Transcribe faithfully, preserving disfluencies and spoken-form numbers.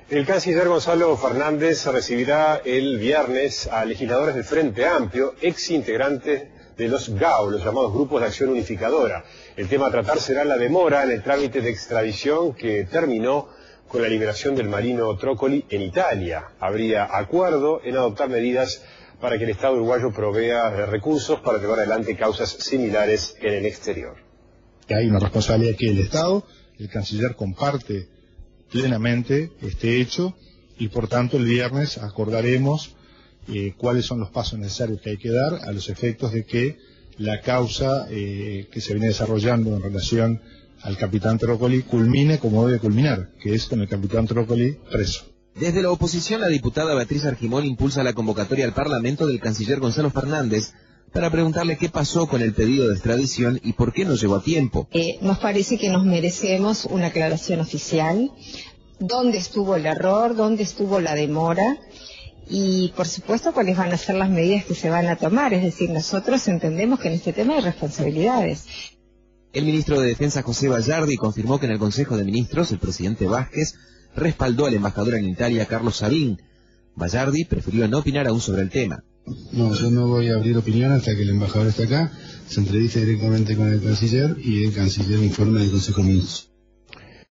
El canciller Gonzalo Fernández recibirá el viernes a legisladores del Frente Amplio, ex integrantes de los G A U, los llamados Grupos de Acción Unificadora. El tema a tratar será la demora en el trámite de extradición que terminó con la liberación del marino Trócoli en Italia. Habría acuerdo en adoptar medidas para que el Estado uruguayo provea de recursos para llevar adelante causas similares en el exterior. Hay una responsabilidad que el Estado, el canciller comparte plenamente este hecho y por tanto el viernes acordaremos eh, cuáles son los pasos necesarios que hay que dar a los efectos de que la causa eh, que se viene desarrollando en relación al capitán Trócoli culmine como debe culminar, que es con el capitán Trócoli preso. Desde la oposición, la diputada Beatriz Argimón impulsa la convocatoria al Parlamento del canciller Gonzalo Fernández para preguntarle qué pasó con el pedido de extradición y por qué no llegó a tiempo. Eh, nos parece que nos merecemos una aclaración oficial, dónde estuvo el error, dónde estuvo la demora y, por supuesto, cuáles van a ser las medidas que se van a tomar. Es decir, nosotros entendemos que en este tema hay responsabilidades. El ministro de Defensa, José Bayardi, confirmó que en el Consejo de Ministros el presidente Vázquez respaldó al embajador en Italia, Carlos Sabín. Bayardi prefirió no opinar aún sobre el tema. No, yo no voy a abrir opinión hasta que el embajador esté acá, se entreviste directamente con el canciller y el canciller informe del Consejo de Ministros.